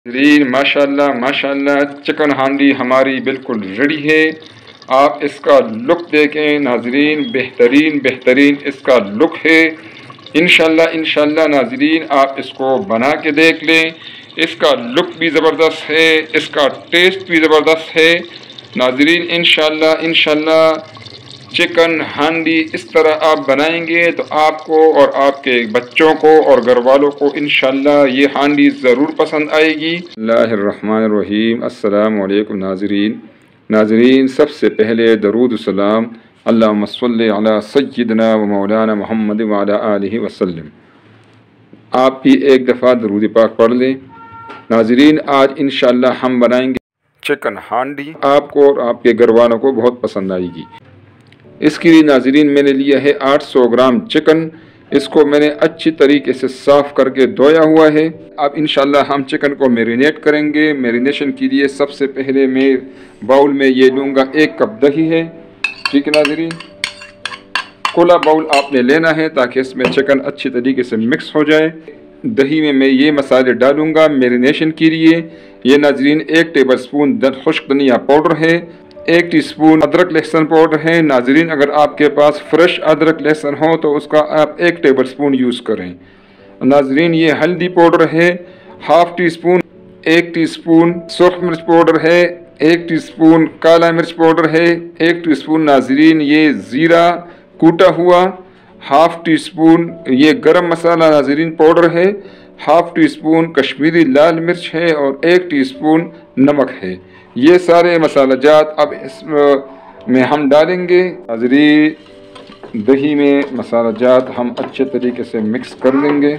नाज़रीन माशाल्लाह माशाल्लाह चिकन हांडी हमारी बिल्कुल रेडी है। आप इसका लुक देखें नाज़रीन, बेहतरीन बेहतरीन इसका लुक है। इंशाल्लाह इंशाल्लाह नाज़रीन आप इसको बना के देख लें। इसका लुक भी ज़बरदस्त है, इसका टेस्ट भी ज़बरदस्त है नाज़रीन। इंशाल्लाह इंशाल्लाह चिकन हांडी इस तरह आप बनाएंगे तो आपको और आपके बच्चों को और घर वालों को इंशाल्लाह ये हांडी ज़रूर पसंद आएगी। बिस्मिल्लाहिर्रहमानिर्रहीम। अस्सलामु अलैकुम नाज़रीन, सबसे पहले दरूद सलाम अल्लाहुम्मा सल्लि अला सय्यिदना व मौलाना मुहम्मद व अला आलिहि वसल्लम। आप भी एक दफ़ा दरूद पाक पढ़ लें। नाज़रीन आज इंशाल्लाह हम बनाएंगे चिकन हांडी, आपको और आपके घर वालों को बहुत पसंद आएगी। इसके लिए नाज़रीन मैंने लिया है 800 ग्राम चिकन। इसको मैंने अच्छी तरीके से साफ़ करके धोया हुआ है। अब इंशाल्लाह हम चिकन को मैरिनेट करेंगे। मैरिनेशन के लिए सबसे पहले मैं बाउल में ये लूँगा 1 कप दही है। ठीक है नाज़रीन, खुला बाउल आपने लेना है ताकि इसमें चिकन अच्छी तरीके से मिक्स हो जाए। दही में मैं ये मसाले डालूँगा मैरिनेशन के लिए। ये नाज़रीन 1 टेबल स्पून खुश्क धनिया पाउडर है, 1 टीस्पून अदरक लहसुन पाउडर है। नाज़रीन अगर आपके पास फ्रेश अदरक लहसुन हो तो उसका आप 1 टेबल स्पून यूज़ करें। नाज़रीन ये हल्दी पाउडर है ½ टीस्पून, 1 टीस्पून सुर्ख मिर्च पाउडर है, 1 टीस्पून काला मिर्च पाउडर है, 1 टीस्पून नाज़रीन ये ज़ीरा कूटा हुआ, ½ टीस्पून ये गरम मसाला नाज़रीन पाउडर है, ½ टीस्पून कश्मीरी लाल मिर्च है और 1 टीस्पून नमक है। ये सारे मसाला जात अब इसमें हम डालेंगे। नाज़रीन दही में मसाला जात हम अच्छे तरीके से मिक्स कर लेंगे।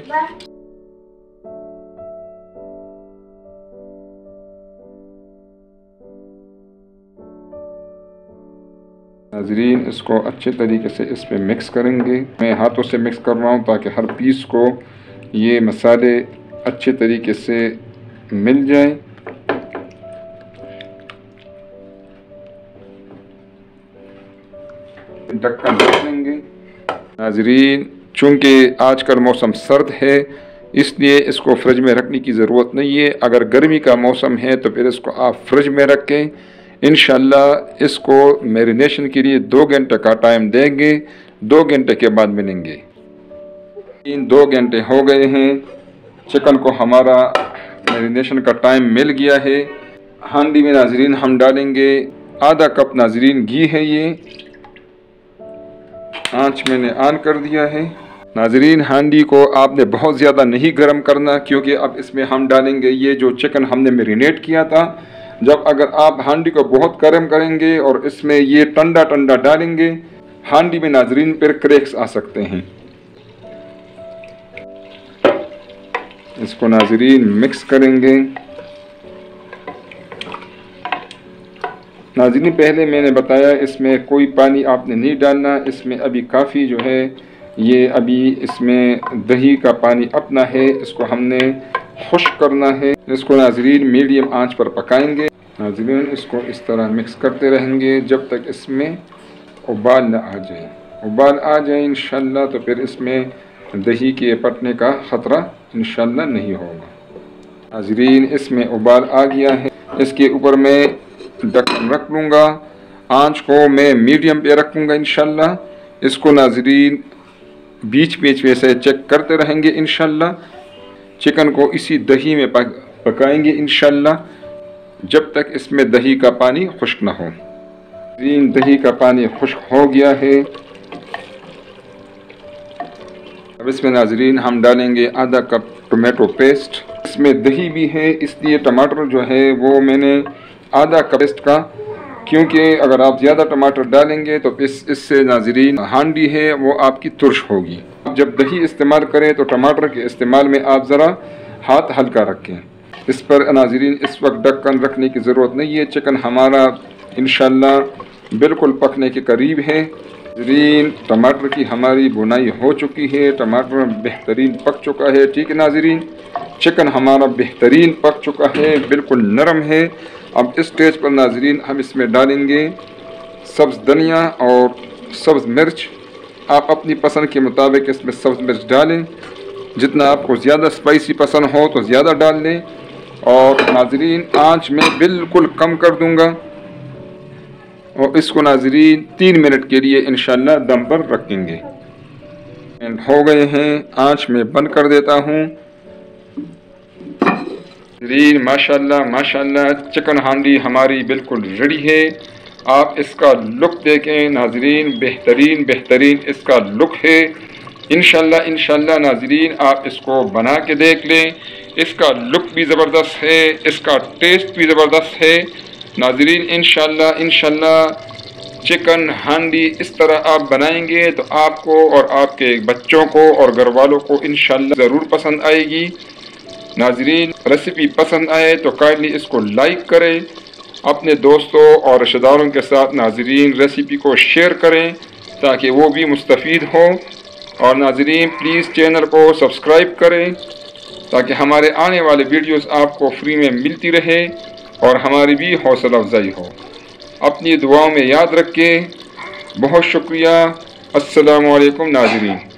नाज़रीन इसको अच्छे तरीके से इस पर मिक्स करेंगे। मैं हाथों से मिक्स कर रहा हूँ ताकि हर पीस को ये मसाले अच्छे तरीके से मिल जाए। ढक्कन रख लेंगे। नाज़रीन चूँकि आजकल मौसम सर्द है इसलिए इसको फ्रिज में रखने की ज़रूरत नहीं है। अगर गर्मी का मौसम है तो फिर इसको आप फ्रिज में रखें। इंशाल्लाह इसको मैरिनेशन के लिए 2 घंटे का टाइम देंगे। 2 घंटे के बाद मिलेंगे। 2 घंटे हो गए हैं, चिकन को हमारा मैरिनेशन का टाइम मिल गया है। हांडी में नाज़रीन हम डालेंगे आधा कप नाज़रीन घी है। ये आंच मैंने ऑन कर दिया है। नाज़रीन हांडी को आपने बहुत ज़्यादा नहीं गर्म करना क्योंकि अब इसमें हम डालेंगे ये जो चिकन हमने मैरिनेट किया था। जब अगर आप हांडी को बहुत गर्म करेंगे और इसमें ये ठंडा ठंडा डालेंगे हांडी में नाज़रीन फिर क्रैक्स आ सकते हैं। इसको नाज़रीन मिक्स करेंगे। नाज़रीन पहले मैंने बताया इसमें कोई पानी आपने नहीं डालना। इसमें अभी काफ़ी जो है ये अभी इसमें दही का पानी अपना है, इसको हमने खुश्क करना है। इसको नाज़रीन मीडियम आंच पर पकाएंगे। नाज़रीन इसको इस तरह मिक्स करते रहेंगे जब तक इसमें उबाल न आ जाए। उबाल आ जाए इंशाल्लाह तो फिर इसमें दही के फटने का ख़तरा इंशाल्लाह नहीं होगा। नाज़रीन इसमें उबाल आ गया है। इसके ऊपर मैं ढक्कन रख लूँगा। आंच को मैं मीडियम पे रखूँगा इंशाल्लाह। इसको नाज़रीन बीच बीच में से चेक करते रहेंगे इंशाल्लाह। चिकन को इसी दही में पकाएंगे इंशाल्लाह जब तक इसमें दही का पानी खुश्क ना हो। दही का पानी खुश्क हो गया है। अब इसमें नाज़रीन हम डालेंगे आधा कप टोमेटो पेस्ट। इसमें दही भी है इसलिए टमाटर जो है वो मैंने आधा कप पेस्ट का, क्योंकि अगर आप ज़्यादा टमाटर डालेंगे तो इससे नाज़रीन हांडी है वो आपकी तुर्श होगी। जब दही इस्तेमाल करें तो टमाटर के इस्तेमाल में आप ज़रा हाथ हल्का रखें। इस पर नाज़रीन इस वक्त ढक्कन रखने की ज़रूरत नहीं है। चिकन हमारा इंशाल्लाह बिल्कुल पकने के करीब है। नाज़रीन टमाटर की हमारी बुनाई हो चुकी है, टमाटर बेहतरीन पक चुका है। ठीक है नाज़रीन, चिकन हमारा बेहतरीन पक चुका है, बिल्कुल नरम है। अब इस स्टेज पर नाज़रीन हम इसमें डालेंगे सब्ज़ धनिया और सब्ज़ मिर्च। आप अपनी पसंद के मुताबिक इसमें सब्ज़ मिर्च डालें। जितना आपको ज़्यादा स्पाइसी पसंद हो तो ज़्यादा डाल लें। और नाजरीन आँच में बिल्कुल कम कर दूँगा और इसको नाजरीन 3 मिनट के लिए इंशाल्लाह दम पर रखेंगे। एंड हो गए हैं, आँच में बंद कर देता हूँ। नाजरीन माशाल्लाह माशाल्लाह चिकन हांडी हमारी बिल्कुल रेडी है। आप इसका लुक देखें नाजरीन, बेहतरीन बेहतरीन इसका लुक है। इंशाल्लाह नाजरीन आप इसको बना के देख लें। इसका लुक भी ज़बरदस्त है, इसका टेस्ट भी ज़बरदस्त है नाजरीन। इंशाल्लाह चिकन हांडी इस तरह आप बनाएंगे तो आपको और आपके बच्चों को और घर वालों को इंशाल्लाह ज़रूर पसंद आएगी। नाजरीन रेसिपी पसंद आए तो काइंडली इसको लाइक करें, अपने दोस्तों और रिश्तेदारों के साथ नाजरीन रेसिपी को शेयर करें ताकि वो भी मुस्तफ़ीद हों। और नाजरीन प्लीज़ चैनल को सब्सक्राइब करें ताकि हमारे आने वाले वीडियोस आपको फ्री में मिलती रहे और हमारी भी हौसला अफजाई हो। अपनी दुआओं में याद रखें। बहुत शुक्रिया। अस्सलामु अलैकुम नाजरीन।